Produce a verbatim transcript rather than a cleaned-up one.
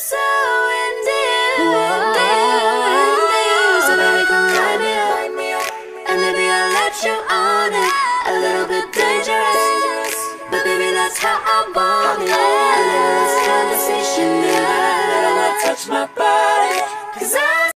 so into you, into you, into you. So baby, come light me up, and maybe I'll let you on it. A little bit dangerous, but baby, that's how I want it. A little less conversation, yeah. Let touch my body.